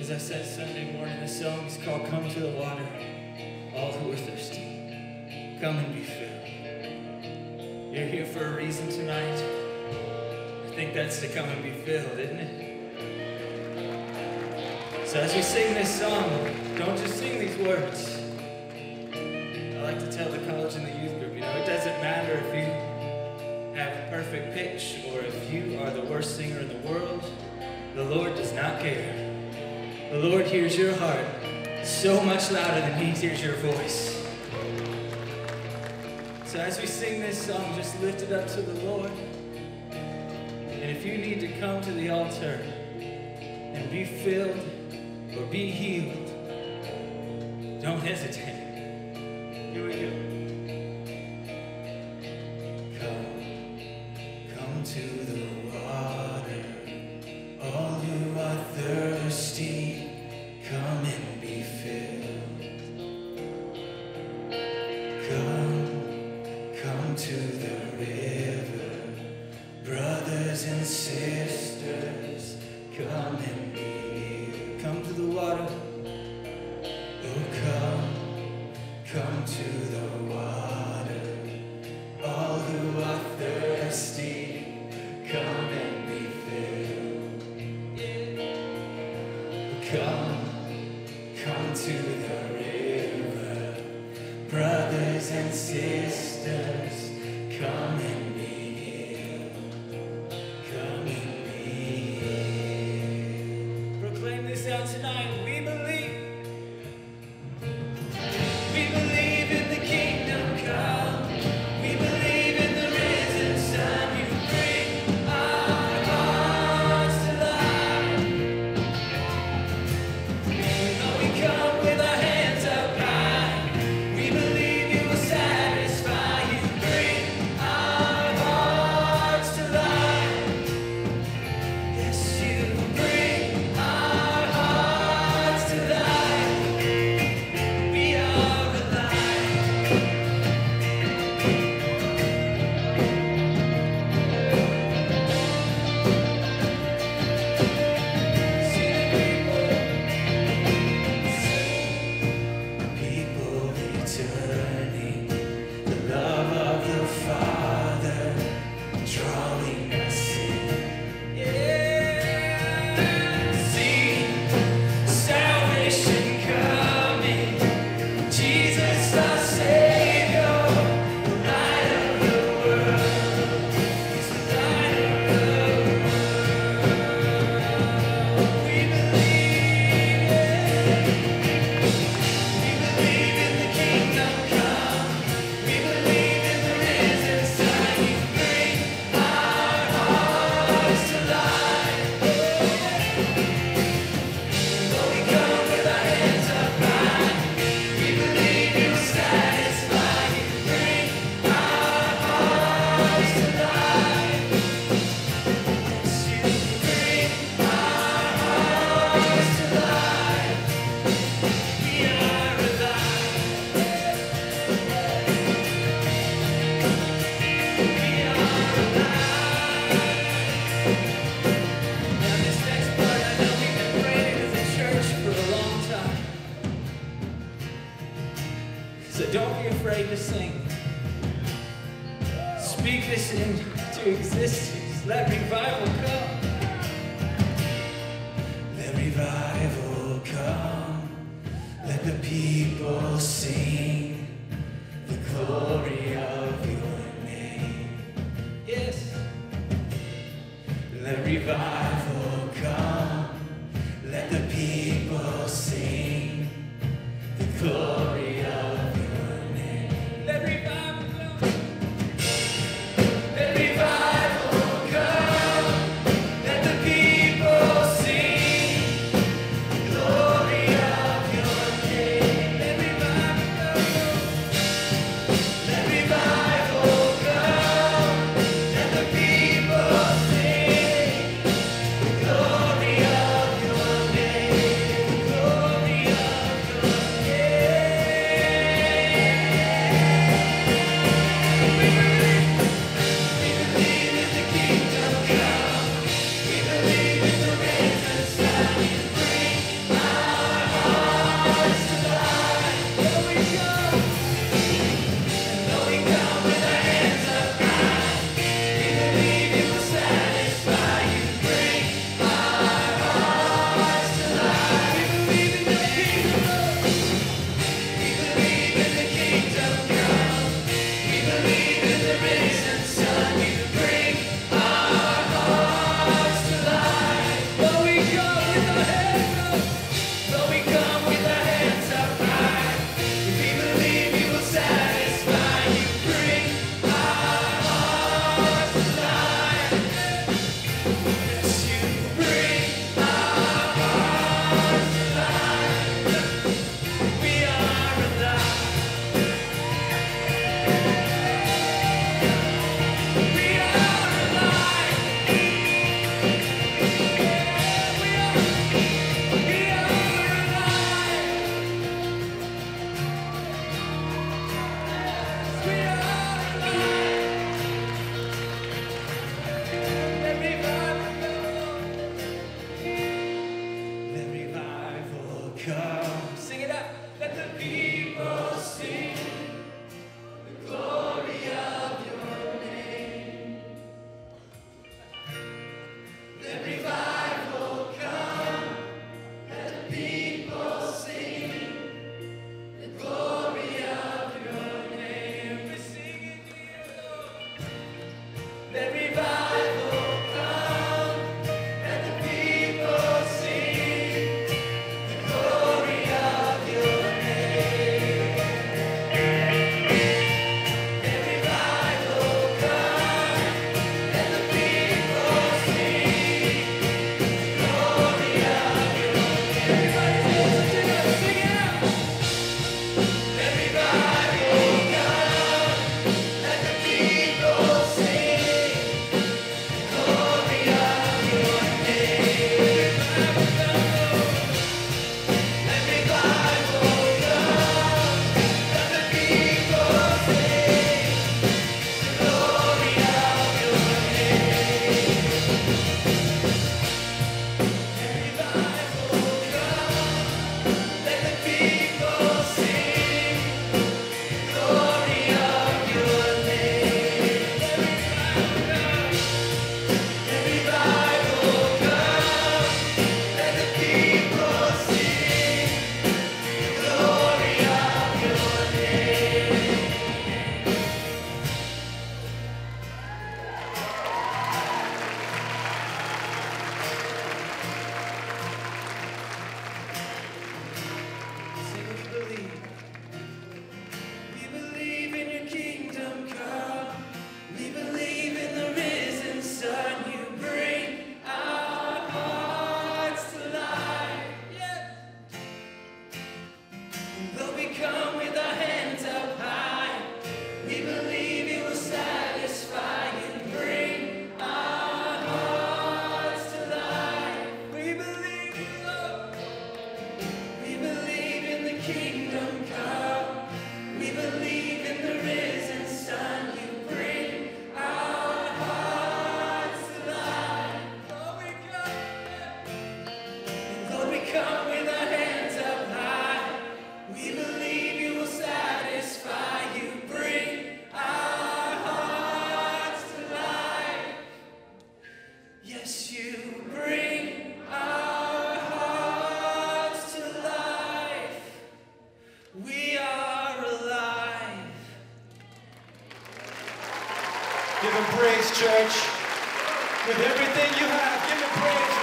As I said Sunday morning, the song is called Come to the Water, all who are thirsty. Come and be filled. You're here for a reason tonight. I think that's to come and be filled, isn't it? So as we sing this song, don't just sing these words. I like to tell the college and the youth group, it doesn't matter if you have perfect pitch or if you are the worst singer in the world. The Lord does not care. The Lord hears your heart so much louder than He hears your voice. So as we sing this song, just lift it up to the Lord. And if you need to come to the altar and be filled or be healed, don't hesitate. Here we go. Come to the water, all who are thirsty. Come and be filled. Come to the river, brothers and sisters. Come and be healed. Come to the water. Oh, come to the water. All who are thirsty, come and be filled. Come to the river, brothers and sisters, come and be healed. Come and be healed. Proclaim this out tonight. We believe. We believe in the kingdom come. We believe in the risen Son. You bring our hearts to life. Though we come with our hands up high, we believe you will satisfy. You bring our hearts to life. Yes, you bring our hearts to life. We are alive. See the people returning, the love of the Father drawing us in. Yeah, see salvation coming. Jesus our Savior, the light of the world. He's the light of the world. We believe in the kingdom come. We believe in the risen Son. You bring our hearts to life. Though we come with our hands up high, we believe you will satisfy. You bring our hearts to life. Yes, you bring our hearts to life. We are alive. We are alive. Now this next part, I know we've been praying as a church for a long time. So don't be afraid to sing. Speak this into existence. Let revival come. Let revival come. Let the people sing the glory of your name. Yes. Let revival come. Let the people sing the glory of your name. Let revival come. Let revival come. Let the people sing the glory of your name. Let revival come. come. Sing it out. Let the people sing the glory of your name. Let revival come. Let the people sing the glory of your name. We sing it here, Lord. Let revival come. Let the people sing the glory of your name. Let revival come. Let the people sing the glory of your name. Everybody's able to do it. Sing it out. Let revival come. Let the people sing the glory of your name. Let revival come. Let the people sing the glory of your name. Let revival come. Let the people sing the glory of your name. Let revival come. Let the people sing the glory of your name. Sing, we believe. We believe in your kingdom come. We believe in the risen sun. You bring our hearts to life. Yeah. Though we come with our hands up high, we believe you will satisfy and bring our hearts to life. We believe you, Lord. We believe in the kingdom come. We believe in the risen sun. You bring our hearts to life. Lord, we come. And Lord, we come with our hands up high. We believe you will satisfy. You bring our hearts to life. Yes, you bring our hearts to life. We are alive. Give him praise, church. With everything you have, give him praise.